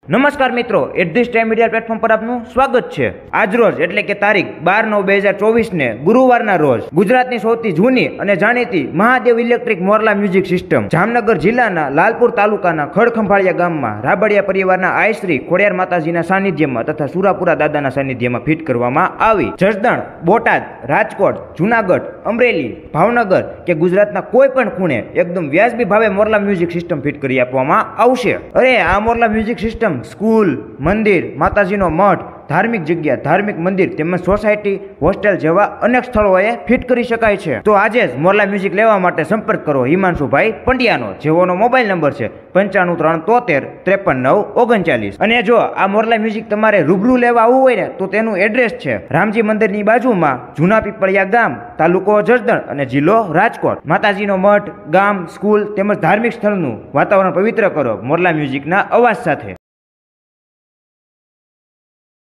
નમસ્કાર મિત્રો, at this time media platform પર આપનું સ્વાગત છે। આજ રોજ એટલે કે તારીખ 12/9/2024 ને ગુરુવારના રોજ ગુજરાતની સૌથી જૂની અને જાણીતી મહાદેવ ઇલેક્ટ્રિક મોરલા મ્યુઝિક સિસ્ટમ જામનગર જિલ્લાના લાલપુર તાલુકાના ખડખંભાળિયા ગામમાં રાબડિયા પરિવારના આયશ્રી ખોડિયાર માતાજીના સાનિધ્યમાં તથા સુરાપુરા દાદાના સાનિધ્યમાં ફિટ કરવામાં આવી। જસદણ, બોટાદ, રાજકોટ, જુનાગઢ, અમરેલી, ભાવનગર કે ગુજરાતના કોઈ પણ ખૂણે એકદમ વ્યાજબી ભાવે મોરલા મ્યુઝિક સિસ્ટમ ફિટ કરી આપવામાં આવશે। અરે આ મોરલા મ્યુઝિક સિસ્ટમ સ્કૂલ, મંદિર, માતાજીનો મઠ, ધાર્મિક જગ્યા, ધાર્મિક મંદિર તેમજ સોસાયટી, હોસ્ટેલ જેવા અનેક સ્થળોએ ફિટ કરી શકાય છે। તો આજે જ મોરલા મ્યુઝિક લેવા માટે સંપર્ક કરો હિમાંશુભાઈ પંડ્યાનો, જેઓનો મોબાઈલ નંબર છે 9537533939। અને જો આ મોરલા મ્યુઝિક તમારે રૂબરૂ લેવા આવવું હોય ને તો તેનું એડ્રેસ છે રામજી મંદિરની બાજુમાં જૂના પીપળિયા ગામ, તાલુકો જસદણ અને જિલ્લો રાજકોટ। માતાજીનો મઠ, ગામ, સ્કૂલ તેમજ ધાર્મિક સ્થળનું વાતાવરણ પવિત્ર કરો મોરલા મ્યુઝિકના અવાજ સાથે।